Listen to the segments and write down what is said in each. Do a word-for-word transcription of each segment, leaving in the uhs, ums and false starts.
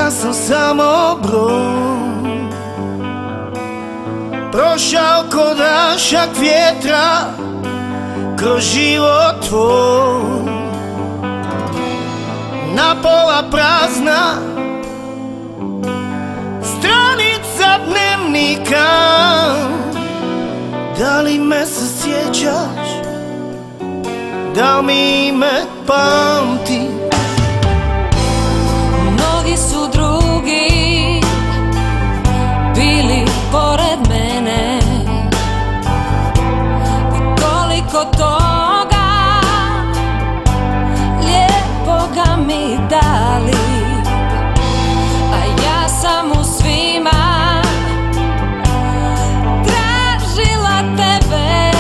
ja sam samo broj, prošao ko dašak vjetra kroz život tvoj. Napola prazna stranica dnevnika, da li me se sjećaš, da li mi me pamtiš? Mnogi su drugi bili pored mene i toliko toga lijepoga mi dali, a ja sam u svima tražila tebe.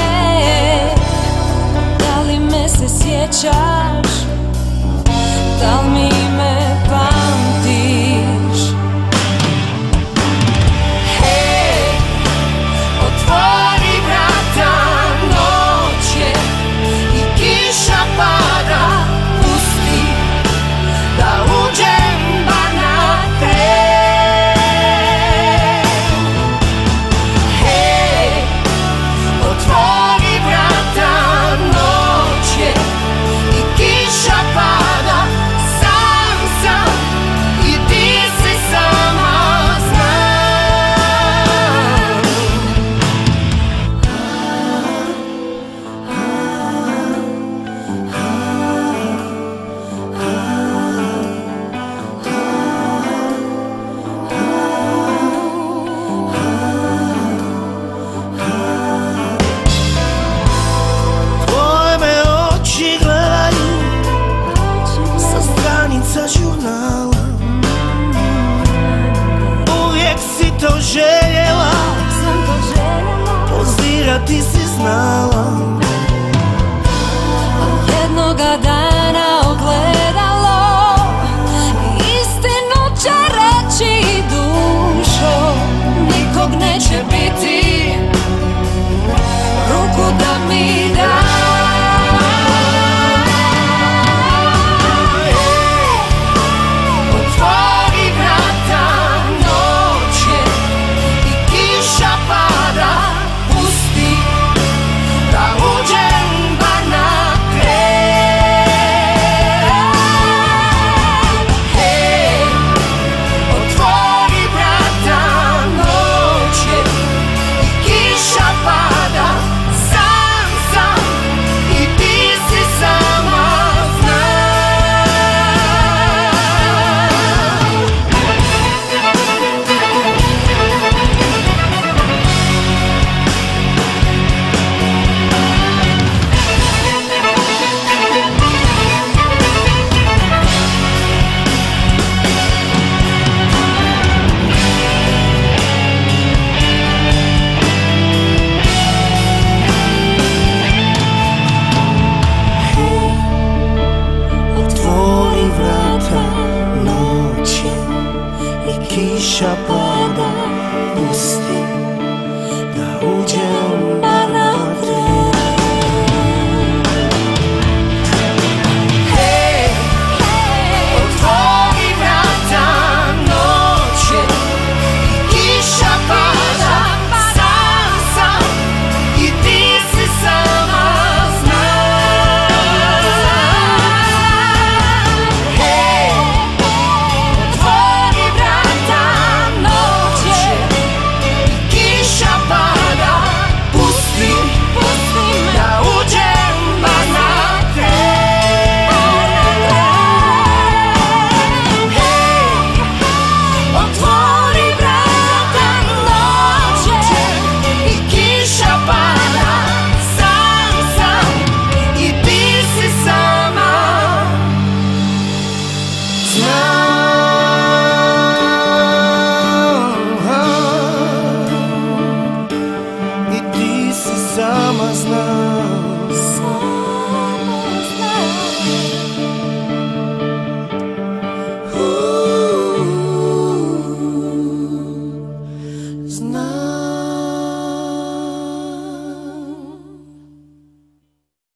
Da li me se sjećaš, da li mi me pamtiš? Hej, otvori vrata, noć je i kiša pada, pusti da uđem bar na tren. Hej, otvori vrata, noć je i kiša pada, sam sam i ti si sama, znam. Tvoje me oči gledaju sa stranica žurnala, uvijek si to željela, pozirati si znala.